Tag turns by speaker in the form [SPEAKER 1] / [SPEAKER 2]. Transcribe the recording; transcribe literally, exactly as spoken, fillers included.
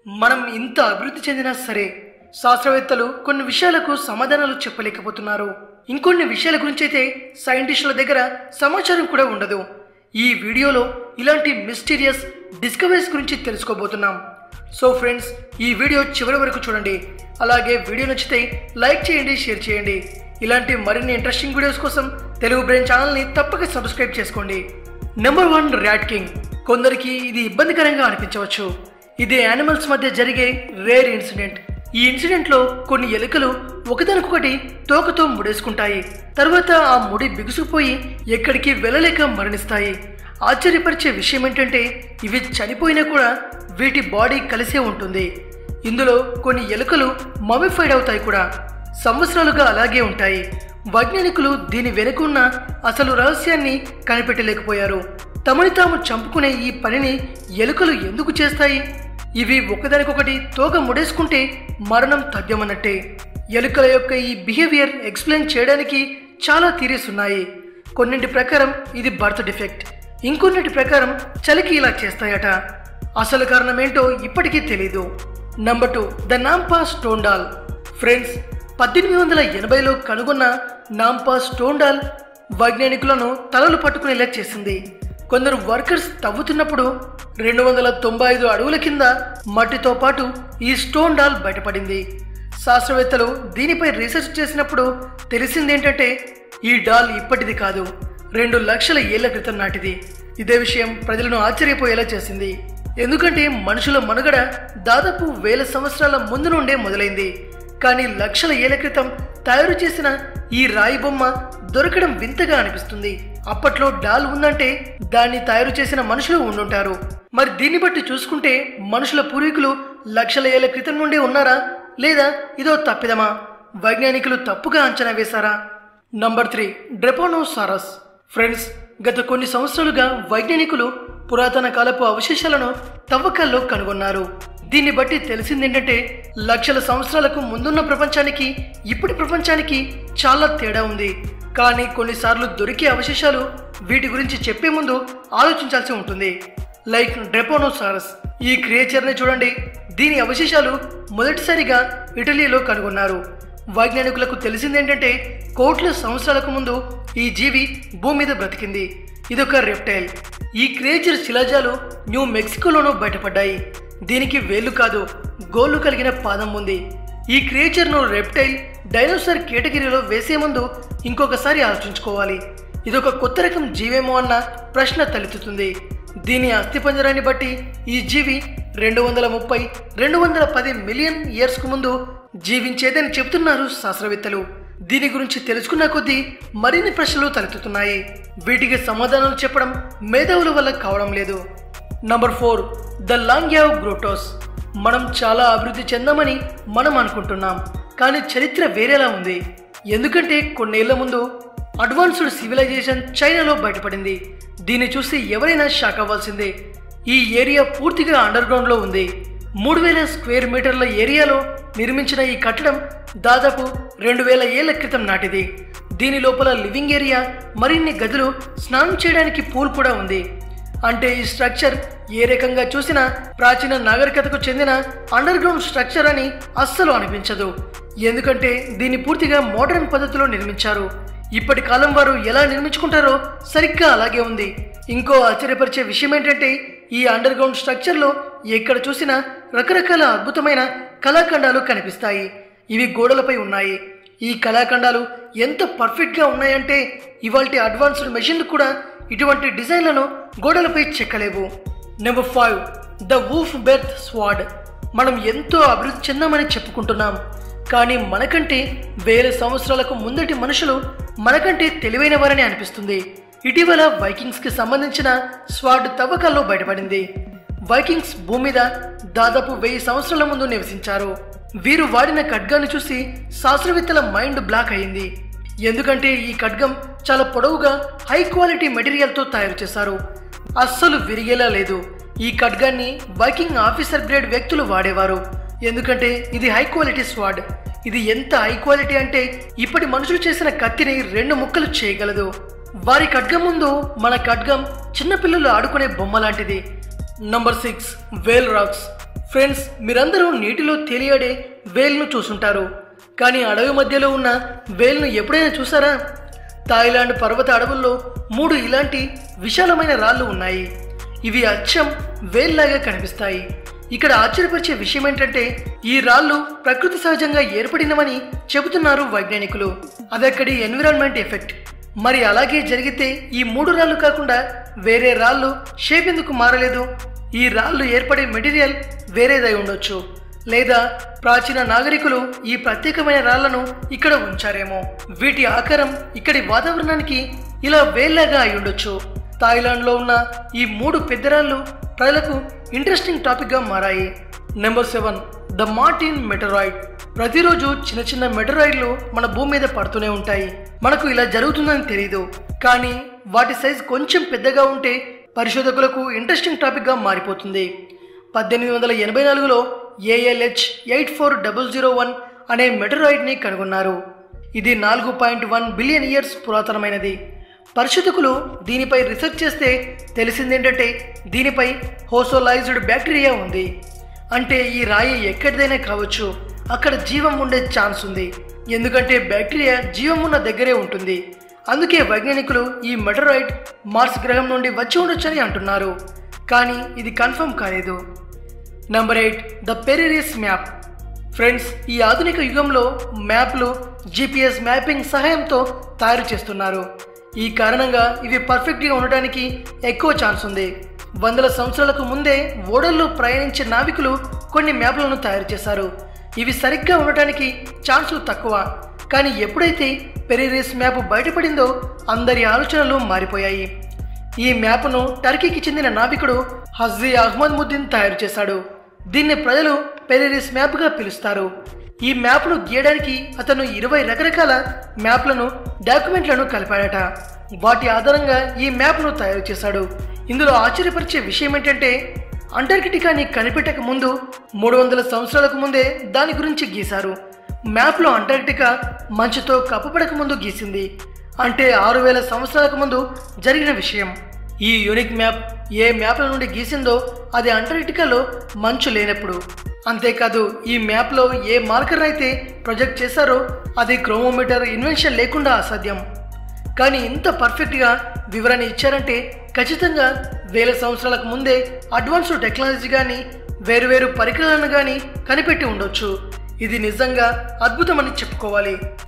[SPEAKER 1] మనం ఇంత అభివృద్ధి చెందినా సరే శాస్త్రవేత్తలు కొన్ని విషయాలకు సమాధానాలు చెప్పలేకపోతున్నారు. ఇంకొన్ని విషయాల గురించి అయితే సైంటిస్టుల దగ్గర సమాచారం కూడా ఉండదు. ఈ వీడియోలో ఇలాంటి మిస్టీరియస్ డిస్కవరీస్ గురించి తెలుసుకోబోతున్నాం. సో ఫ్రెండ్స్, ఈ వీడియో చివరి వరకు చూడండి. అలాగే వీడియో నచ్చితే లైక్ చేయండి, షేర్ చేయండి. ఇలాంటి మరిన్ని ఇంట్రెస్టింగ్ వీడియోస్ కోసం తెలుగు బ్రెయిన్ ఛానల్ని తప్పక సబ్స్క్రైబ్ చేసుకోండి. Number one, rat king. కొందరికి ఇది ఇబ్బందికరంగా అనిపించవచ్చు. ఇది యానిమల్స్ మధ్య జరిగే రేర్ ఇన్సిడెంట్. ఈ ఇన్సిడెంట్ లో కొన్ని ఎలుకలు ఒకదానికొకటి తోకతో ముడేసుకుంటాయి. తర్వాత ఆ ముడి బిగుసుకుపోయి ఎక్కడికి వెళ్ళలేక మరణిస్తాయి. ఆశ్చర్యపరిచే విషయం ఏంటంటే ఇవి చనిపోయినా కూడా వీటి బాడీ కలిసే ఉంటుంది. ఇందులో కొన్ని ఎలుకలు మమిఫైడ్ అవుతాయి కూడా, సంవత్సరాలుగా అలాగే ఉంటాయి. వైజ్ఞానికులు దీని వెనుకున్న అసలు రహస్యాన్ని కనిపెట్టలేకపోయారు. తమని తాము చంపుకునే ఈ పనిని ఎలుకలు ఎందుకు చేస్తాయి? ఇవి ఒకదానికొకటి తోక ముడేసుకుంటే మరణం తథ్యమన్నట్టే. ఎలుకల యొక్క ఈ బిహేవియర్ ఎక్స్ప్లెయిన్ చేయడానికి చాలా థియరీస్ ఉన్నాయి. కొన్నింటి ప్రకారం ఇది బర్త్ డిఫెక్ట్, ఇంకొన్నింటి ప్రకారం చలికి ఇలా చేస్తాయట. అసలు కారణం ఏంటో ఇప్పటికీ తెలీదు. Number two, the Nampa stone doll. Friends, పద్దెనిమిది వందల ఎనభైలో కనుగొన్న నాంపా స్టోన్ డాల్ వైజ్ఞానికులను తలలు పట్టుకునేలా చేసింది. కొందరు వర్కర్స్ తవ్వుతున్నప్పుడు రెండు వందల తొంభై ఐదు అడుగుల కింద మట్టితో పాటు ఈ స్టోన్ డాల్ బయటపడింది. శాస్త్రవేత్తలు దీనిపై రీసెర్చ్ చేసినప్పుడు తెలిసిందేంటంటే ఈ డాల్ ఇప్పటిది కాదు, రెండు లక్షల ఏళ్ల క్రితం నాటిది. ఇదే విషయం ప్రజలను ఆశ్చర్యపోయేలా చేసింది. ఎందుకంటే మనుషుల మనుగడ దాదాపు వేల సంవత్సరాల ముందు నుండే మొదలైంది. కానీ లక్షల ఏళ్ల క్రితం తయారు చేసిన ఈ రాయి బొమ్మ దొరకడం వింతగా అనిపిస్తుంది. అప్పట్లో డాల్ ఉందంటే దాన్ని తయారు చేసిన మనుషులు ఉండుంటారు. మరి దీన్ని బట్టి చూసుకుంటే మనుషుల పూర్వీకులు లక్షల ఏళ్ల క్రితం నుండి ఉన్నారా, లేదా ఇదో తప్పిదమా? వైజ్ఞానికులు తప్పుగా అంచనా వేశారా? Number three, డ్రెపోనోసారస్. ఫ్రెండ్స్, గత కొన్ని సంవత్సరాలుగా వైజ్ఞానికులు పురాతన కాలపు అవశేషాలను తవ్వకాల్లో కనుగొన్నారు. దీన్ని బట్టి తెలిసిందేంటంటే లక్షల సంవత్సరాలకు ముందున్న ప్రపంచానికి ఇప్పటి ప్రపంచానికి చాలా తేడా ఉంది. కానీ కొన్నిసార్లు దొరికే అవశేషాలు వీటి గురించి చెప్పే ముందు ఆలోచించాల్సి ఉంటుంది. Like drepanosaurus. ఈ క్రియేచర్ని చూడండి. దీని అవశేషాలు మొదటిసారిగా ఇటలీలో కనుగొన్నారు. వైజ్ఞానికులకు తెలిసిందేంటంటే కోట్ల సంవత్సరాలకు ముందు ఈ జీవి భూమి మీద బ్రతికింది. ఇదొక రెప్టైల్. ఈ క్రియేచర్ శిలాజాలు న్యూ మెక్సికోలోనూ బయటపడ్డాయి. దీనికి వేళ్లు కాదు, గోళ్లు కలిగిన పాదం ఉంది. ఈ క్రియేచర్ను రెప్టైల్, డైనోసార్ కేటగిరీలో వేసే ముందు ఇంకొకసారి ఆలోచించుకోవాలి. ఇదొక కొత్త రకం జీవేమో అన్న ప్రశ్న తలెత్తుతుంది. దీని అస్థిపంజరాన్ని బట్టి ఈ జీవి రెండు వందల ముప్పై రెండు వందల పది మిలియన్ ఇయర్స్ కు ముందు జీవించేదని చెబుతున్నారు శాస్త్రవేత్తలు. దీని గురించి తెలుసుకున్న కొద్దీ మరిన్ని ప్రశ్నలు తలెత్తుతున్నాయి. వీటికి సమాధానాలు చెప్పడం మేధావుల వల్ల కావడం లేదు. Number four, the Longyou grottoes. మనం చాలా అభివృద్ధి చెందామని మనం అనుకుంటున్నాం, కానీ చరిత్ర వేరేలా ఉంది. ఎందుకంటే కొన్నేళ్ల ముందు అడ్వాన్స్డ్ సివిలైజేషన్ చైనాలో బయటపడింది. దీన్ని చూసి ఎవరైనా షాక్ అవ్వాల్సిందే. ఈ ఏరియా పూర్తిగా అండర్ గ్రౌండ్ లో ఉంది. మూడు వేల స్క్వేర్ మీటర్ల ఏరియాలో నిర్మించిన ఈ కట్టడం దాదాపు రెండు వేల ఏళ్ల క్రితం నాటిది. దీని లోపల లివింగ్ ఏరియా, మరిన్ని గదులు, స్నానం చేయడానికి పూల్ కూడా ఉంది. అంటే ఈ స్ట్రక్చర్ ఏ రకంగా చూసినా ప్రాచీన నాగరికతకు చెందిన అండర్ గ్రౌండ్ స్ట్రక్చర్ అని అస్సలు అనిపించదు. ఎందుకంటే దీన్ని పూర్తిగా మోడర్న్ పద్ధతిలో నిర్మించారు. ఇప్పటి కాలం వారు ఎలా నిర్మించుకుంటారో సరిగ్గా అలాగే ఉంది. ఇంకో ఆశ్చర్యపరిచే విషయం ఏంటంటే ఈ అండర్ గ్రౌండ్ స్ట్రక్చర్లో ఎక్కడ చూసినా రకరకాల అద్భుతమైన కళాఖండాలు కనిపిస్తాయి. ఇవి గోడలపై ఉన్నాయి. ఈ కళాఖండాలు ఎంత పర్ఫెక్ట్గా ఉన్నాయంటే ఇవాల్టి అడ్వాన్స్డ్ మెషిన్లు కూడా ఇటువంటి డిజైన్లను గోడలపై చెక్కలేవు. Number five, the Ulfberht sword. మనం ఎంతో అభివృద్ధి చెందామని చెప్పుకుంటున్నాం, కానీ మనకంటే వేల సంవత్సరాలకు ముందటి మనుషులు మనకంటే తెలివైన వారని అనిపిస్తుంది. ఇటీవల వైకింగ్స్ కి సంబంధించిన స్వాడ్ తవ్వకాల్లో బయటపడింది. వైకింగ్స్ భూమి మీద దాదాపు వెయ్యి సంవత్సరాల ముందు నివసించారు. వీరు వాడిన ఖడ్గాన్ని చూసి శాస్త్రవేత్తల మైండ్ బ్లాక్ అయింది. ఎందుకంటే ఈ ఖడ్గం చాలా పొడవుగా హై క్వాలిటీ మెటీరియల్తో తయారు చేశారు. అస్సలు విరిగేలా లేదు. ఈ ఖడ్గాన్ని వైకింగ్ ఆఫీసర్ గ్రేడ్ వ్యక్తులు వాడేవారు. ఎందుకంటే ఇది హై క్వాలిటీ స్వాడ్. ఇది ఎంత హై క్వాలిటీ అంటే ఇప్పటి మనుషులు చేసిన కత్తిని రెండు ముక్కలు చేయగలదు. వారి ఖడ్గం ముందు మన ఖడ్గం చిన్నపిల్లలు ఆడుకునే బొమ్మ లాంటిది. Number six, whale rocks. Friends, మీరందరూ నీటిలో తేలియాడే వేల్ను చూసుంటారు, కానీ అడవి మధ్యలో ఉన్న వేల్ను ఎప్పుడైనా చూసారా? థాయిలాండ్ పర్వత అడవుల్లో మూడు ఇలాంటి విశాలమైన రాళ్ళు ఉన్నాయి. ఇవి అచ్చం వేల్లాగా కనిపిస్తాయి. ఇక్కడ ఆశ్చర్యపరిచే విషయం ఏంటంటే ఈ రాళ్ళు ప్రకృతి సహజంగా ఏర్పడినవని చెబుతున్నారు వైజ్ఞానికులు. అదక్కడి ఎన్విరాన్మెంట్ ఎఫెక్ట్. మరి అలాగే జరిగితే ఈ మూడు రాళ్ళు కాకుండా వేరే రాళ్ళు షేప్ ఎందుకు మారలేదు? ఈ రాళ్ళు ఏర్పడే మెటీరియల్ వేరేదై ఉండొచ్చు, లేదా ప్రాచీన నాగరికులు ఈ ప్రత్యేకమైన రాళ్లను ఇక్కడ ఉంచారేమో. వీటి ఆకారం ఇక్కడి వాతావరణానికి ఇలా వేల్లాగా అయి ఉండొచ్చు. థాయిలాండ్లో ఉన్న ఈ మూడు పెద్ద రాళ్ళు ప్రజలకు ఇంట్రెస్టింగ్ టాపిక్గా మారాయి. Number seven, the Martin meteorite. ప్రతిరోజు చిన్న చిన్న మెటరాయిడ్లు మన భూమి మీద పడుతూనే ఉంటాయి. మనకు ఇలా జరుగుతుందని తెలీదు, కానీ వాటి సైజ్ కొంచెం పెద్దగా ఉంటే పరిశోధకులకు ఇంట్రెస్టింగ్ టాపిక్గా మారిపోతుంది. పద్దెనిమిది వందల ఎనభై నాలుగులో ALH eight four double zero one అనే మెటరాయిడ్ని కనుగొన్నారు. ఇది నాలుగు పాయింట్ వన్ బిలియన్ ఇయర్స్ పురాతనమైనది. పరిశోధకులు దీనిపై రీసెర్చ్ చేస్తే తెలిసిందేంటంటే దీనిపై హోసోలైజ్డ్ బ్యాక్టీరియా ఉంది. అంటే ఈ రాయి ఎక్కడిదైనా కావచ్చు, అక్కడ జీవం ఉండే ఛాన్స్ ఉంది. ఎందుకంటే బ్యాక్టీరియా జీవం ఉన్న దగ్గరే ఉంటుంది. అందుకే వైజ్ఞానికులు ఈ మెటరాయిడ్ మార్స్ గ్రహం నుండి వచ్చి ఉండొచ్చని అంటున్నారు, కానీ ఇది కన్ఫర్మ్ కాలేదు. Number eight, the Piri Reis map. Friends, ఈ ఆధునిక యుగంలో మ్యాప్లు జీపీఎస్ మ్యాపింగ్ సహాయంతో తయారు చేస్తున్నారు. ఈ కారణంగా ఇవి పర్ఫెక్ట్గా ఉండడానికి ఎక్కువ ఛాన్స్ ఉంది. వందల సంవత్సరాలకు ముందే ఓడల్లో ప్రయాణించే నావికులు కొన్ని మ్యాప్లను తయారు చేశారు. ఇవి సరిగ్గా ఉండటానికి ఛాన్సులు తక్కువ. కానీ ఎప్పుడైతే పెరిరిస్ మ్యాప్ బయటపడిందో అందరి ఆలోచనలు మారిపోయాయి. ఈ మ్యాప్ను టర్కీకి చెందిన నావికుడు హజ్జీ అహ్మద్ ముద్దీన్ తయారు చేశాడు. దీన్ని ప్రజలు పెరిరిస్ మ్యాప్గా పిలుస్తారు. ఈ మ్యాప్ను గీయడానికి అతను ఇరవై రకరకాల మ్యాప్లను డాక్యుమెంట్లను కలిపాడట. వాటి ఆధారంగా ఈ మ్యాప్ను తయారు చేశాడు. ఇందులో ఆశ్చర్యపరిచే విషయం ఏంటంటే అంటార్కిటికాని కనిపెట్టక ముందు మూడు వందల సంవత్సరాలకు ముందే దాని గురించి గీశారు. మ్యాప్లో అంటార్కిటికా మంచుతో కప్పబడక ముందు గీసింది. అంటే ఆరు వేల సంవత్సరాలకు ముందు జరిగిన విషయం. ఈ యూనిక్ మ్యాప్ ఏ మ్యాప్ల నుండి గీసిందో అది అంటార్కిటికాలో మంచు లేనప్పుడు. అంతేకాదు, ఈ మ్యాప్లో ఏ మార్కర్ అయితే ప్రొజెక్ట్ చేశారో అది క్రోమోమీటర్ ఇన్వెన్షన్ లేకుండా అసాధ్యం. కానీ ఇంత పర్ఫెక్ట్గా వివరణ ఇచ్చారంటే ఖచ్చితంగా వేల సంవత్సరాలకు ముందే అడ్వాన్స్డ్ టెక్నాలజీ కానీ వేరువేరు పరికరాలను కానీ కనిపెట్టి ఉండొచ్చు. ఇది నిజంగా అద్భుతమని చెప్పుకోవాలి.